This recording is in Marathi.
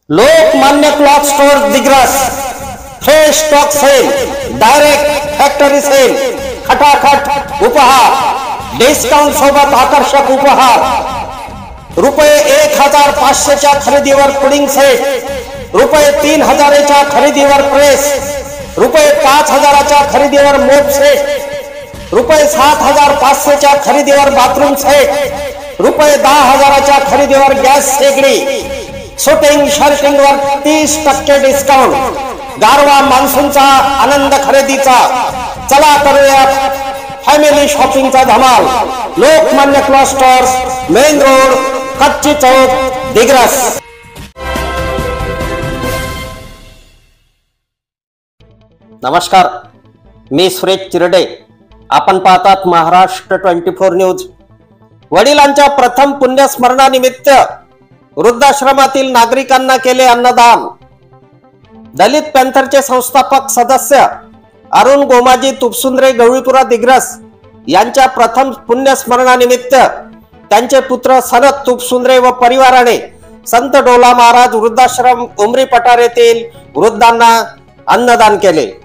Lokmanya cloth store Digras fresh stock sale, direct factory sale, खटाखट उपहार, डिस्काउंट सोबत आकर्षक उपहार, रुपये 1500च्या खरेदीवर पुडिंग सेट, रुपये 3000च्या खरेदीवर प्रेस, रुपये 5000च्या खरेदीवर मोप सेट, रुपये 7500च्या खरेदीवर बाथरूम सेट, रुपये 10000च्या खरेदीवर गॅस शेगडी, शूटिंग शर्टिंग वर 30% डिस्काउंट, गारवा मान्सूनचा आनंद खरेदीचा। चला करूया फॅमिली शॉपिंगचा धमाल। Lokmanya cloth stores, main road, Kachchi Chowk, Digras. नमस्कार, मी सुरेश चिरडे। आपण पाहतात महाराष्ट्र 24 न्यूज। वडिलांच्या प्रथम पुण्यस्मरणानिमित्त वृद्धाश्रमातील नागरिकांना केले अन्नदान। दलित पॅंथरचे संस्थापक सदस्य अरुण गोमाजी तुपसुंद्रे गवळीपुरा दिग्रस यांच्या प्रथम पुण्यस्मरणानिमित्त त्यांचे पुत्र सनत तुपसुंद्रे व परिवाराने संत डोला महाराज वृद्धाश्रम उमरी पठार येथील वृद्धांना अन्नदान केले।